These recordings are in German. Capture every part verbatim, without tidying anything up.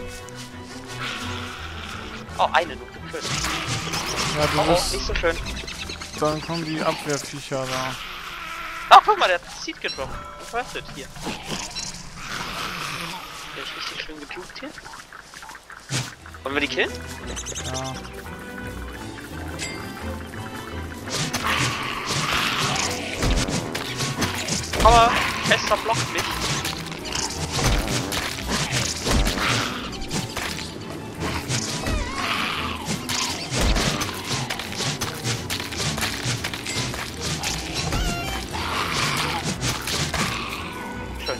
Oh, eine nur. Schön. Ja, du Oh, oh, bist... nicht so schön. Dann kommen die Abwehrviecher da. Ach, guck mal, der hat Seed gedroppt. Was war das hier? Der ist richtig schön gejuckt hier. Wollen wir die killen? Ja. Aber Fester blockt mich. Schön.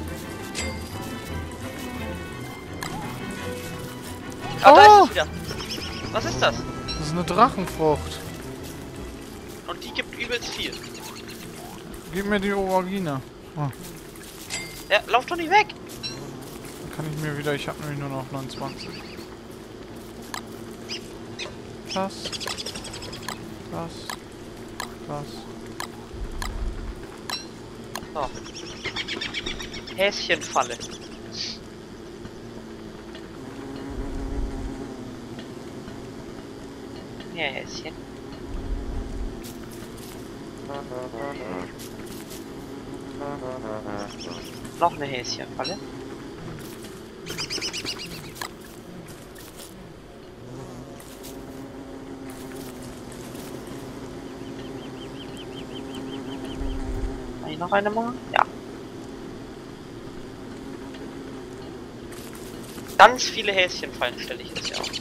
Ah, Oh! da ist es wieder. Was ist das? Das ist eine Drachenfrucht. Und die gibt übelst viel. Gib mir die Aubergine. Oh, Ja, lauf doch nicht weg! dann kann ich mir wieder... Ich habe nämlich nur noch neunundzwanzig. Das. Das. Das. So. Häschenfalle. Ja, Häschen. Noch eine Häschenfalle. Kann ich noch eine machen? Ja. Ganz viele Häschenfallen stelle ich jetzt hier auf.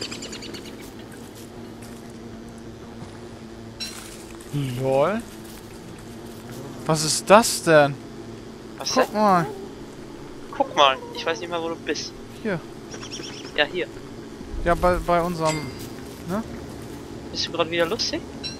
Lol. Was ist das denn? Was Guck denn? mal. Guck mal, ich weiß nicht mal, wo du bist. Hier. Ja, hier. Ja, bei, bei unserem... Ne? Bist du gerade wieder lustig?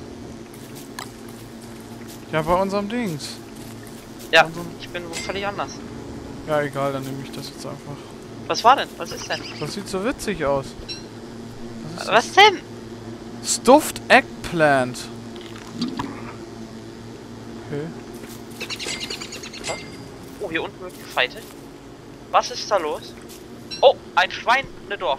Ja, bei unserem Dings. Ja, Unserem... ich bin wo völlig anders. Ja, egal, dann nehme ich das jetzt einfach. Was war denn? Was ist denn? Das sieht so witzig aus. Was ist Was denn? das? Stuffed Eggplant. Okay. Oh, hier unten wird gefeitet. Was ist da los? Oh, ein Schwein, ne Dorf.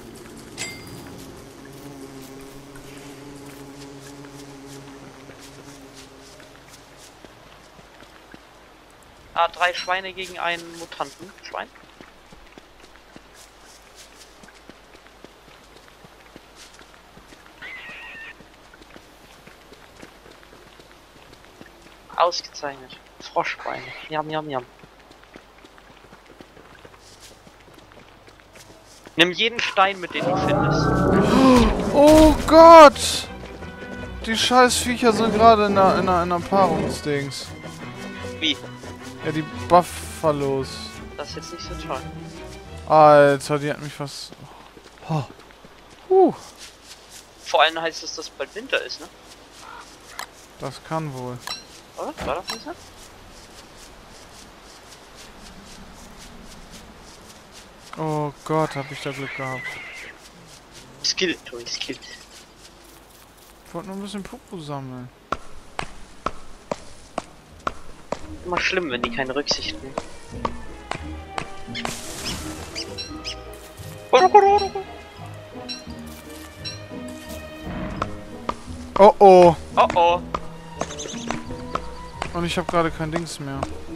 Ah, drei Schweine gegen einen Mutanten. Schwein. Ausgezeichnet. Froschbeine. Jam, jam, jam. Nimm jeden Stein, mit dem du findest. Oh Gott! Die scheiß Viecher sind gerade in einer, in einer, in einer Paarungsdings. Wie? Ja, die Buffalos. Das ist jetzt nicht so toll. Alter, die hat mich fast... Oh. Huh. Vor allem heißt es, dass bald Winter ist, ne? Das kann wohl. Oder? War das nicht so? Oh Gott, hab ich da Glück gehabt. Skill, Tobi, Skill. Ich wollte nur ein bisschen Popo sammeln. Immer schlimm, wenn die keine Rücksicht nehmen. Oh oh! Oh oh. Und ich habe gerade kein Dings mehr.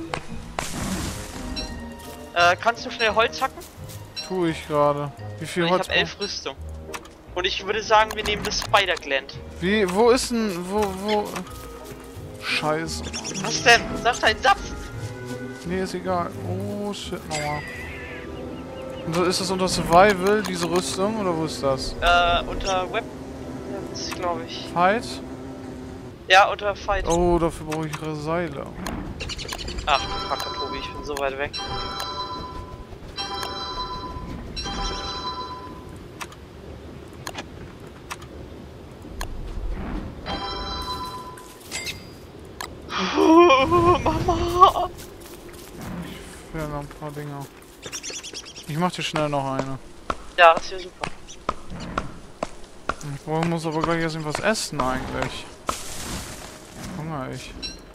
Äh, kannst du schnell Holz hacken? Tue ich gerade. Wie viel Ich Holz? habe elf Rüstung. Und ich würde sagen, wir nehmen das Spider-Gland. Wie? Wo ist denn? Wo? Wo? Scheiße. Was denn? Sag deinen Satz! Nee, ist egal. Oh shit, Mama. Und so ist das unter Survival, diese Rüstung, oder wo ist das? Äh, unter Weapons, glaube ich. Fight? Ja, unter Fight. Oh, dafür brauche ich Seile. Ach du Kacke, Tobi, ich bin so weit weg. Mama! Ich will noch ein paar Dinger. Ich mach dir schnell noch eine. Ja, das wäre super. Ich muss aber gleich erst was essen eigentlich. Hunger ich.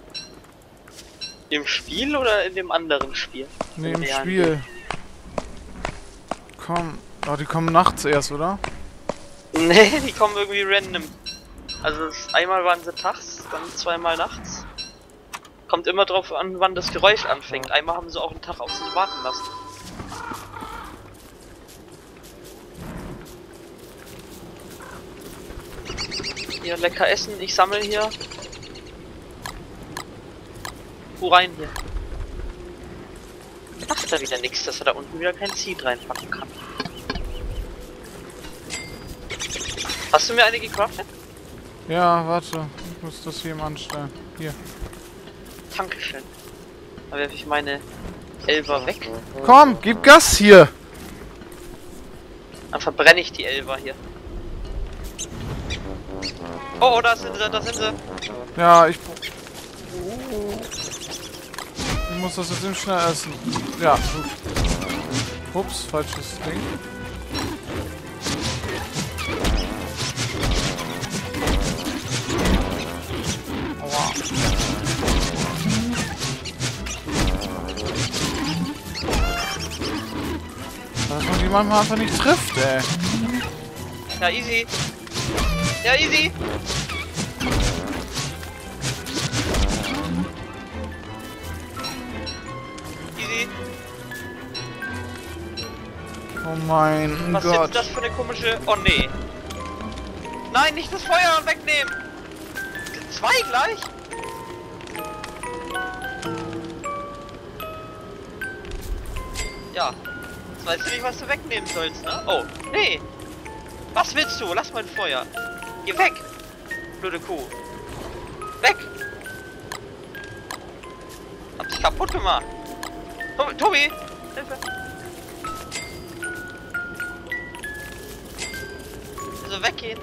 Im Spiel oder in dem anderen Spiel? Ne, im realen Spiel. Komm. Oh, die kommen nachts erst, oder? Nee, die kommen irgendwie random. Also das, einmal waren sie tags, dann zweimal nachts. Kommt immer drauf an, wann das Geräusch anfängt. Einmal haben sie auch einen Tag auf sich warten lassen. Hier, lecker essen, ich sammle hier. Wo rein hier? Macht da wieder nichts, dass er da unten wieder kein Seed reinpacken kann. Hast du mir eine gecraftet? Ja, warte. Ich muss das hier mal anstellen. Hier. Dankeschön. Da werfe ich meine Elfer weg. Komm, gib Gas hier! Dann verbrenne ich die Elfer hier. Oh, oh, da sind sie, da sind sie. Ja, ich... Ich muss das jetzt eben schnell essen. Ja, gut. Ups, falsches Ding. Aua. Dass man die manchmal einfach nicht trifft, ey. Ja, easy. Ja, easy. Easy. Oh mein Was Gott. ist jetzt das für eine komische... Oh, nee. Nein, nicht das Feuer wegnehmen. Zwei gleich? Ja. Jetzt weißt du nicht, was du wegnehmen sollst, ne? Oh, nee. Was willst du? Lass mein Feuer. Geh weg. Blöde Kuh. Weg. Hab dich kaputt gemacht. Tobi, Tobi. Hilfe. Also weggehen.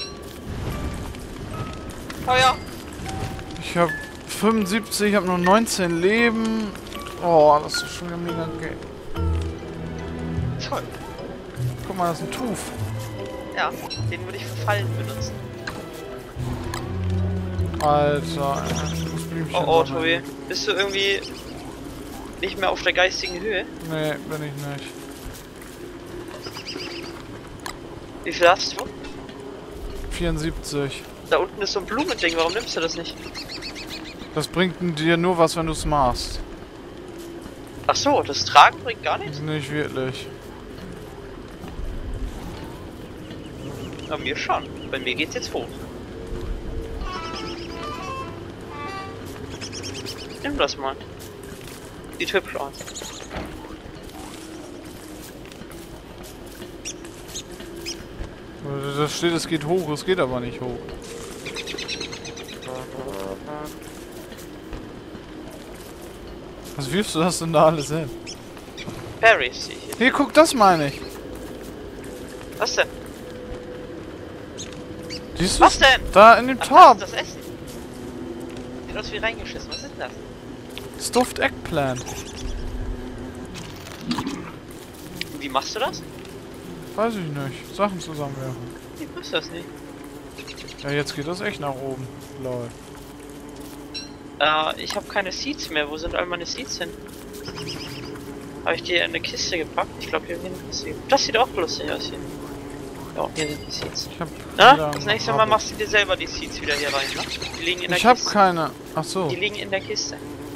Feuer. Ich hab fünfundsiebzig, ich hab nur neunzehn Leben. Oh, das ist schon wieder mega geil. Toll. Guck mal, das ist ein Tuf. Ja, den würde ich für Fallen benutzen. Alter, ey, das Blümchen Oh oh, sammeln. Tobi. Bist du irgendwie nicht mehr auf der geistigen Höhe? Nee, bin ich nicht. Wie viel hast du? vierundsiebzig. Da unten ist so ein Blumending, warum nimmst du das nicht? Das bringt dir nur was, wenn du es machst. Ach so, das Tragen bringt gar nichts? Nicht wirklich. Bei mir schon. Bei mir geht's jetzt hoch. Nimm das mal. Sieht hübsch aus. Da steht, es geht hoch, es geht aber nicht hoch. Was wirfst du das denn da alles hin? Berries sehe ich hier. Hier, guck, das meine ich. Was denn? Siehst du? Was denn? Da in dem Ach, Top. das ist das Essen. Sieht aus wie reingeschissen. Was ist denn das? Stuffed Eggplant. Wie machst du das? Weiß ich nicht. Sachen zusammenwerfen. Ich wusste das nicht. Ja, jetzt geht das echt nach oben. Lol. Äh, ich habe keine Seeds mehr. Wo sind all meine Seeds hin? Habe ich die in eine Kiste gepackt? Ich glaube, hier in eine Kiste. Das sieht auch lustig aus hier. Ja, hier sind die Seeds. Ich hab Na, wieder das einen nächste Mal Rabbit. machst du dir selber die Seeds wieder hier rein, ne? Die liegen in der Ich hab Kiste. keine. Ach so. Die liegen in der Kiste.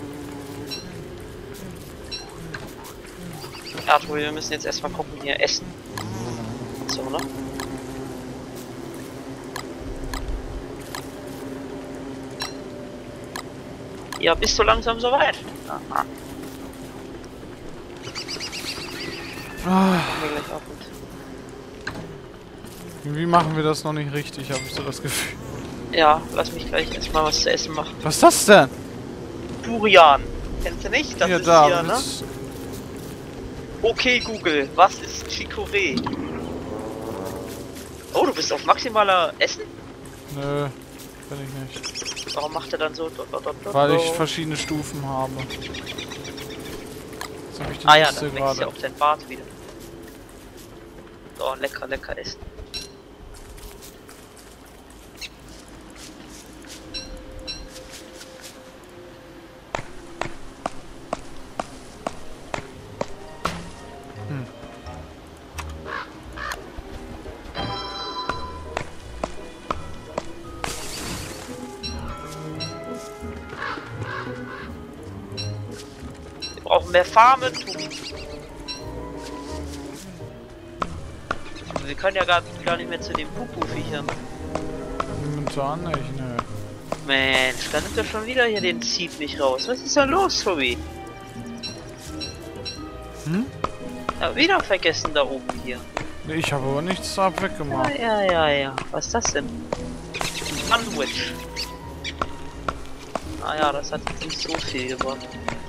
Ja, Tobi, wir müssen jetzt erstmal gucken, hier essen. So, ne? Ja, bist du langsam soweit? Aha. Ah, Kommen wir gleich auf und wie machen wir das noch nicht richtig, habe ich so das Gefühl. ja, lass mich gleich erstmal was zu essen machen. Was ist das denn? Durian. Kennst du nicht? Das hier, ist da. hier, ne? das- Okay, Google, was ist Chicorée? Oh, du bist auf maximaler Essen? Nö, bin ich nicht. Warum macht er dann so? Dot, dot, dot, dot, Weil ich dot? verschiedene Stufen habe. Jetzt habe ich die Ah ja, Liste dann wächst ja gerade. auch dein Bart wieder. So, lecker, lecker essen. Hm. brauchen mehr Farmen, Tobi. Aber wir können ja gar, gar nicht mehr zu den Pupu-Viechern. Momentan nicht, ne. Mensch, dann nimmt er schon wieder hier den Seed nicht raus. Was ist da los, Tobi? Hm? Ja, wieder vergessen da oben hier. Nee, ich habe aber nichts da weggemacht. Ja, ja, ja, ja. Was ist das denn? Sandwich. Naja, das hat jetzt nicht so viel gebracht.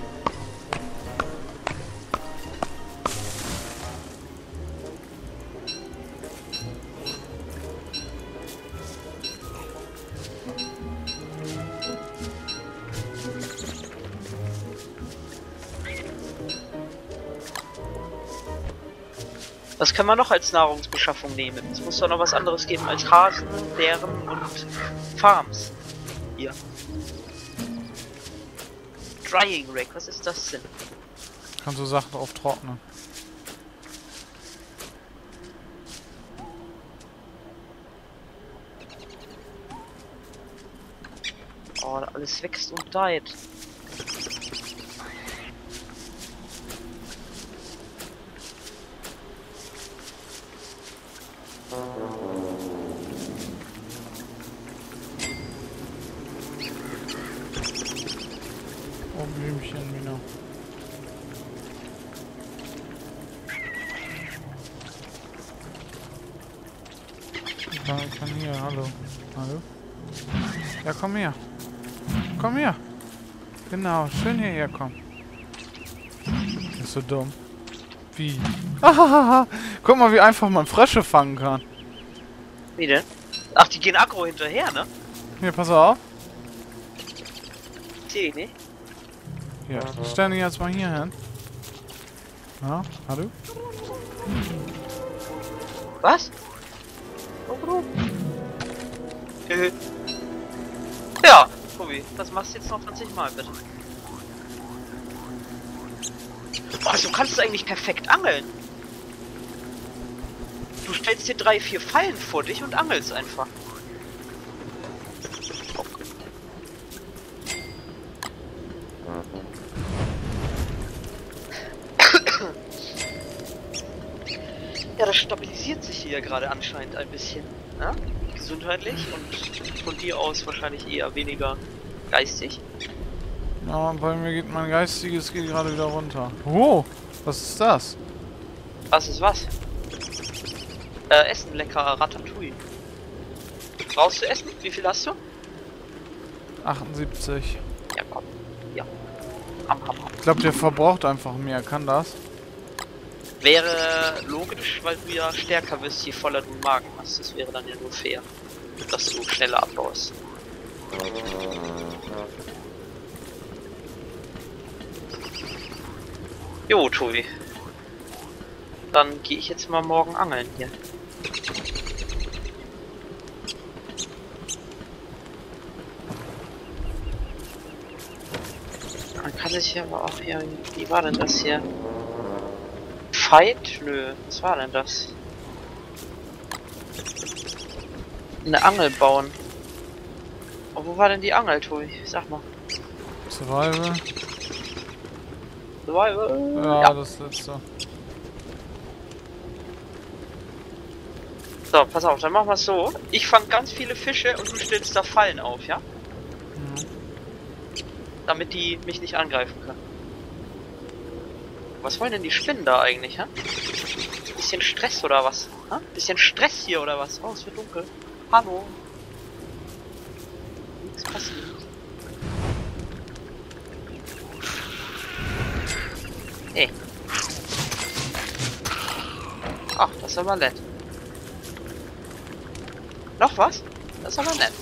Was kann man noch als Nahrungsbeschaffung nehmen? Es muss doch noch was anderes geben als Hasen, Bären und Farms. Hier. Drying Rack, was ist das denn? Kannst du Sachen drauf trocknen. Oh, alles wächst und diet. Oh, Blümchen, Mina. Ich kann, ich kann hier, hallo. Hallo? Ja, komm her. Komm her. Genau, schön hierher kommen. Ist so dumm. Wie? Ahaha. Guck mal, wie einfach man Frösche fangen kann. Wie denn? Ach, die gehen aggro hinterher, ne? Hier, pass auf. Sehe ich nicht. Hier, stell dich jetzt mal hier hin. Ja, hallo? Was? Oh, oh. Ja, Tobi, das machst du jetzt noch zwanzig Mal, bitte. Oh, so kannst du eigentlich perfekt angeln. Du stellst dir drei, vier Fallen vor dich und angelst einfach. Ja, das stabilisiert sich hier gerade anscheinend ein bisschen, ne? Gesundheitlich und von dir aus wahrscheinlich eher weniger geistig. Ja, bei mir geht mein Geistiges geht gerade wieder runter. Oh, was ist das? Was ist was? Äh, Essen, lecker Ratatouille. Brauchst du Essen? Wie viel hast du? achtundsiebzig. Ja, komm. Ja. Ham, ham, ham. Ich glaube, der verbraucht einfach mehr. Kann das? Wäre logisch, weil du ja stärker bist, je voller du einen Magen hast. Das wäre dann ja nur fair, dass du schneller abbaust. Jo, Tobi. Dann gehe ich jetzt mal morgen angeln hier. Man kann sich hier aber auch hier... Wie war denn das hier? Fight? Nö, was war denn das? Eine Angel bauen. Oh, wo war denn die Angel, Tobi? Sag mal. Survival. Survival? Ja, Ja. das letzte. So, pass auf, dann machen wir es so. Ich fange ganz viele Fische und du stellst da Fallen auf, ja? Mhm. Damit die mich nicht angreifen können. Was wollen denn die Spinnen da eigentlich, hä? Bisschen Stress oder was? Hä? Bisschen Stress hier oder was? Oh, es wird dunkel. Hallo. Nichts passiert. Hey. Ach, das ist aber nett. Noch was? Das ist aber nett.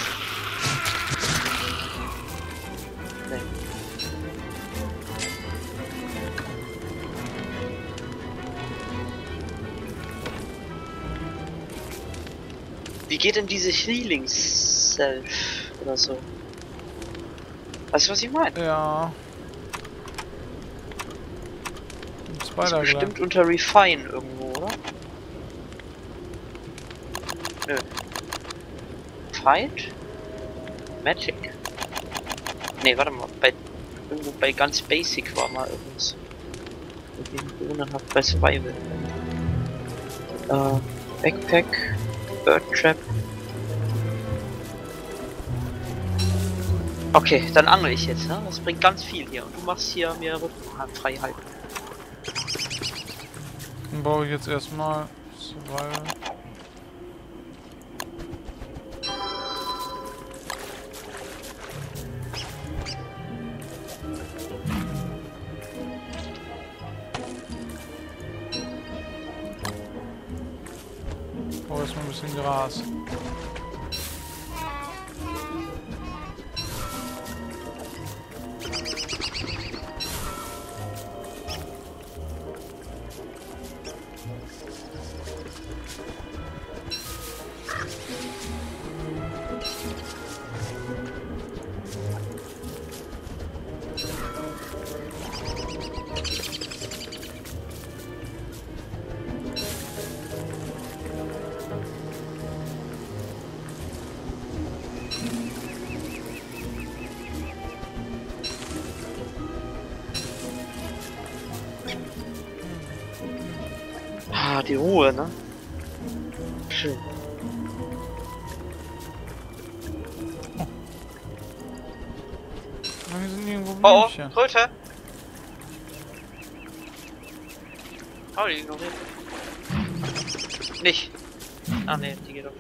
Nee. Wie geht denn diese Healing Self oder so? Weißt du, was ich meine? Ja. Das ist bestimmt unter Refine irgendwo, oder? Nö. Fight? Magic? Ne, warte mal. Bei irgendwo bei ganz Basic war mal irgendwas. Mit den Bohnen hat bei Survival. Äh, Backpack, Bird Trap. Okay, dann angel ich jetzt, ne? Das bringt ganz viel hier und du machst hier mir Rücken frei halten. Dann baue ich jetzt erstmal Survival. Oh, erstmal ein bisschen Gras. Ah, die Ruhe, ne? Schön. Oh, hier sind irgendwo Oh, Blümchen. oh, Kröte! Oh, die ignoriert. Nicht. Ah, ne, die geht doch.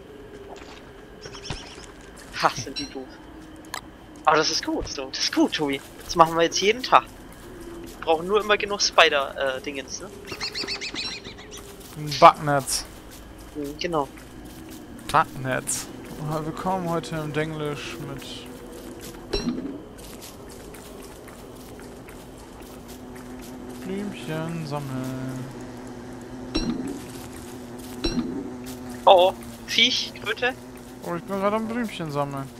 Ha, sind die doof. Aber das ist gut, so. Das ist gut, Tobi. Das machen wir jetzt jeden Tag. Wir brauchen nur immer genug Spider-Dingens, ne? Ein Backnetz. Mhm, genau. Backnetz. Oh, wir kommen heute im Denglisch mit Blümchen sammeln. Oh, oh. Viech, Kröte. Oh, ich bin gerade am Blümchen sammeln.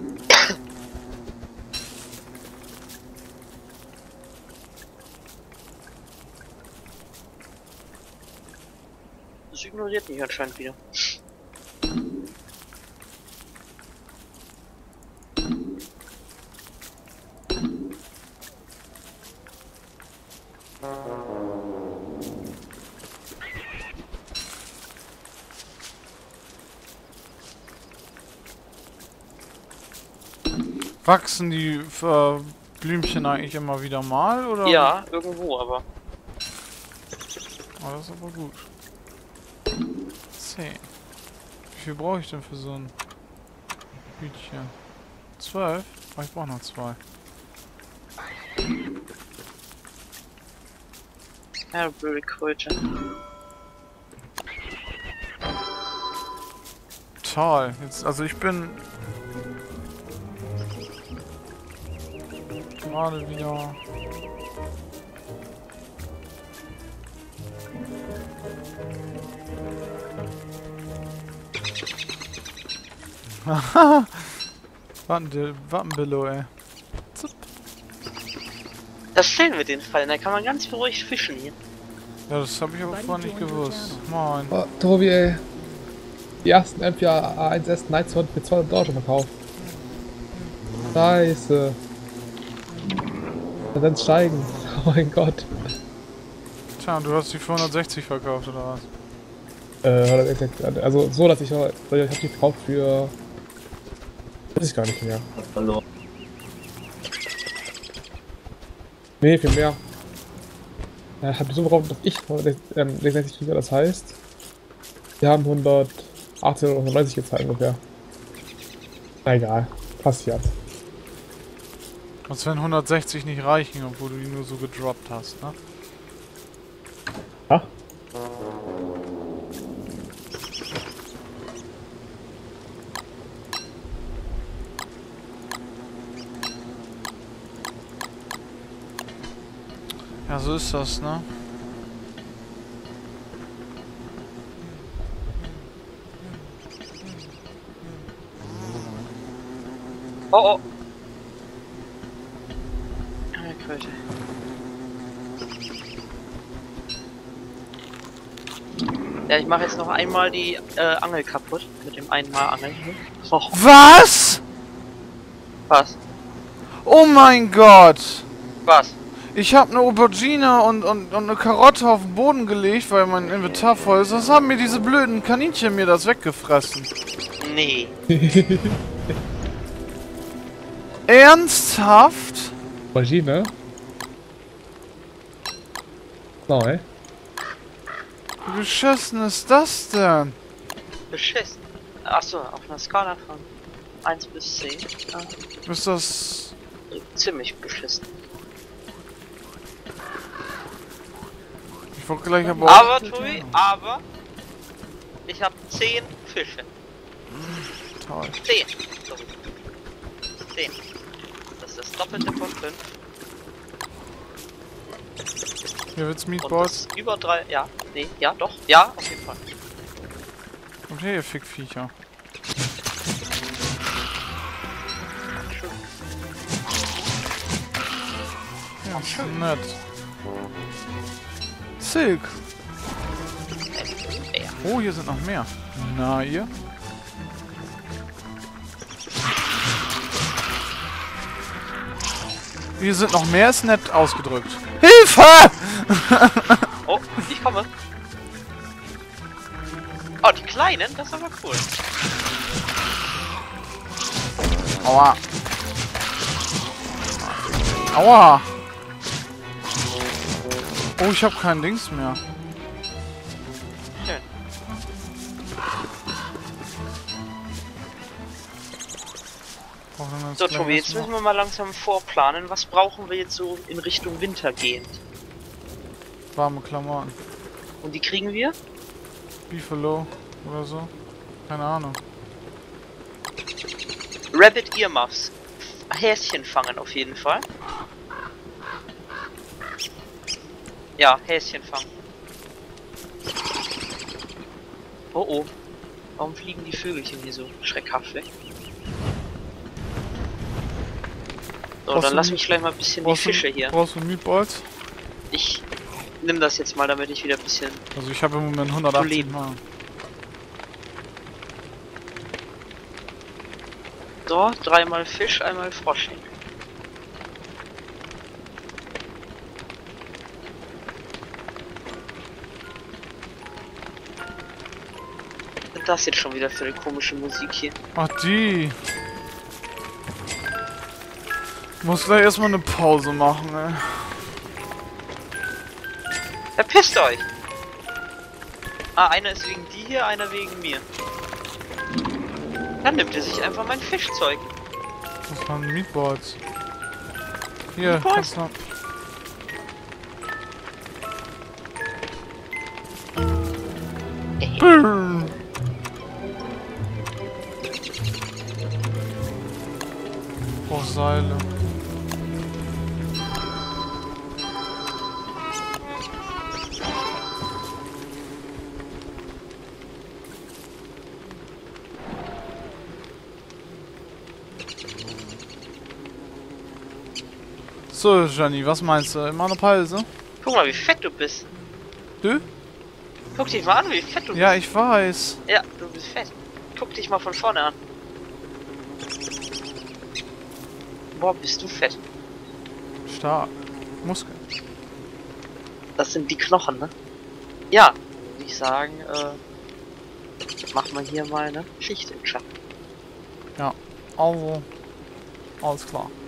Das ignoriert mich anscheinend wieder. Wachsen die äh, Blümchen eigentlich immer wieder mal, oder? Ja, irgendwo, aber. Oh, das ist aber gut. zehn. Wie viel brauche ich denn für so ein Hütchen? zwölf? Oh, ich brauche noch zwei. Ja, blöde Kröte. Toll. Jetzt, also ich bin gerade wieder. Haha! Wappenbillo, ey. Zup. Das stellen wir den Fall, da kann man ganz beruhigt fischen hier. Ja, das habe ich aber vorher nicht gewusst. Moin. Oh, Tobi, ey. Die ersten M vier A eins S Nights wurden für zweihundert Dollar schon verkauft. Scheiße. Dann steigen. Oh mein Gott. Tja, du hast die für hundertsechzig verkauft, oder was? Äh, also so, dass ich, ich habe die verkauft für... Weiß ich gar nicht mehr. Verloren. Nee, viel mehr. Er hat so verkauft, dass ich ähm, sechsundsechzig kriege, das heißt... Wir haben hundertachtzig oder hundertneunzig gezahlt ungefähr. Na egal, passiert. Als wenn hundertsechzig nicht reichen, obwohl du die nur so gedroppt hast, ne? Ja? Ja, so ist das, ne? Oh, oh. Ah, Kröte. Ja, ich mache jetzt noch einmal die äh, Angel kaputt. Mit dem einmal Angeln hier. Oh, Was? was? Oh mein Gott! Was? Ich habe eine Aubergine und, und, und eine Karotte auf den Boden gelegt, weil mein Inventar voll ist. Das haben mir diese blöden Kaninchen mir das weggefressen. Nee. Ernsthaft? Maschine? Nein. Wie beschissen ist das denn? Beschissen. Achso, auf einer Skala von eins bis zehn. Ja, Ist das... ziemlich beschissen. Ich wollte gleich aber... Aber, Tobi, aber... Ich habe zehn Fische. Toll. zehn. Sorry. zehn. Das ist das Doppelte von fünf. Hier wird's Und Meatballs. das über drei. Ja, nee, ja, doch. Ja, auf jeden Fall. Und hier, ihr Fickviecher. Schön. Ja, ist nett. Silk. Ja. Oh, hier sind noch mehr. Na, ihr? Hier sind noch mehr, ist nett ausgedrückt. Hilfe! Oh, ich komme. Oh, die kleinen, das ist aber cool. Aua. Aua. Oh, ich habe kein Dings mehr. Schön. Oh, wenn wir jetzt So, gleich Tobi, jetzt erstmal- müssen wir mal langsam vorplanen. Was brauchen wir jetzt so in Richtung Winter gehend? Warme Klamotten. Und die kriegen wir? Beefalo oder so. Keine Ahnung. Rabbit Earmuffs. Häschen fangen auf jeden Fall. Ja, Häschen fangen. Oh oh. Warum fliegen die Vögelchen hier so schreckhaft weg? So, Brauchst dann du lass Mi- mich gleich mal ein bisschen die Brauchst du- Fische hier. Brauchst du Meatballs? Ich nimm das jetzt mal, damit ich wieder ein bisschen... Also ich habe im Moment hundertachtzig leben. Mal. So, dreimal Fisch, einmal Frosching. Was ist das jetzt schon wieder für eine komische Musik hier? Ach die. Ich muss gleich erstmal eine Pause machen, ey. Verpisst euch! Ah, einer ist wegen die hier, einer wegen mir. Dann nimmt er sich einfach mein Fischzeug. Das waren Meatballs. Hier, Meatballs? kannst du... Brrr. Oh, Seile. So, Gianni, was meinst du? Immer eine Pause? Guck mal, wie fett du bist. Du? Guck dich mal an, wie fett du Ja, bist. ich weiß. Ja, du bist fett. Guck dich mal von vorne an. Boah, bist du fett. Stark. Muskeln. Das sind die Knochen, ne? Ja, würde ich sagen, äh, mach mal hier mal eine Schicht im Schatten. Also, alles klar.